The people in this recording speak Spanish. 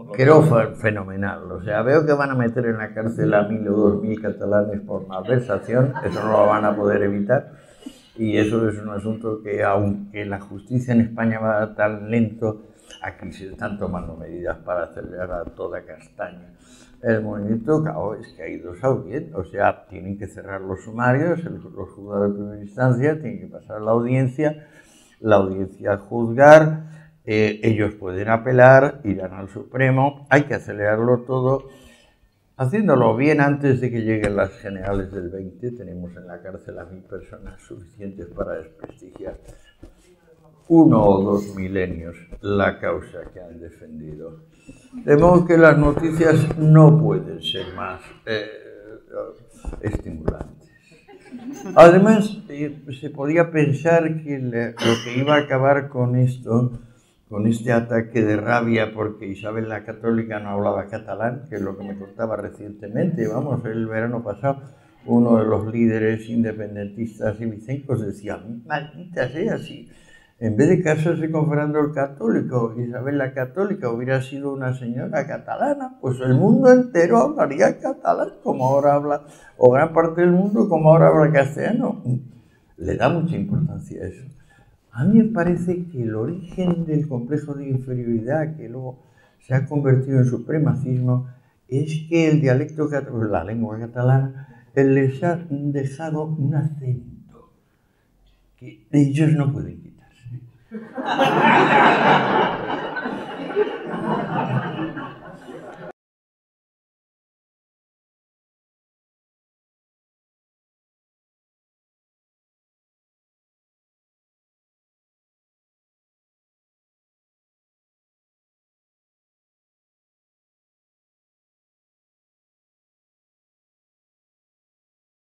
Creo fenomenal. O sea, veo que van a meter en la cárcel a 1000 o 2000 catalanes por malversación. Eso no lo van a poder evitar. Y eso es un asunto que, aunque la justicia en España va tan lento, aquí se están tomando medidas para acelerar a toda castaña el movimiento. Claro, es que ha ido saudiendo. O sea, tienen que cerrar los sumarios, los juzgados de primera instancia, tienen que pasar la audiencia juzgar. Ellos pueden apelar, irán al Supremo, hay que acelerarlo todo, haciéndolo bien antes de que lleguen las generales del 20. Tenemos en la cárcel a 1000 personas suficientes para desprestigiar 1 o 2 milenios la causa que han defendido. De modo que las noticias no pueden ser más estimulantes. Además, se podía pensar que lo que iba a acabar con esto, con este ataque de rabia porque Isabel la Católica no hablaba catalán, que es lo que me contaba recientemente, vamos, el verano pasado, uno de los líderes independentistas ibicencos decía, maldita sea, si en vez de casarse con Fernando el Católico, Isabel la Católica hubiera sido una señora catalana, pues el mundo entero hablaría catalán, como ahora habla, o gran parte del mundo como ahora habla castellano. Le da mucha importancia a eso. A mí me parece que el origen del complejo de inferioridad, que luego se ha convertido en supremacismo, es que el dialecto catalán, la lengua catalana, les ha dejado un acento que ellos no pueden quitarse.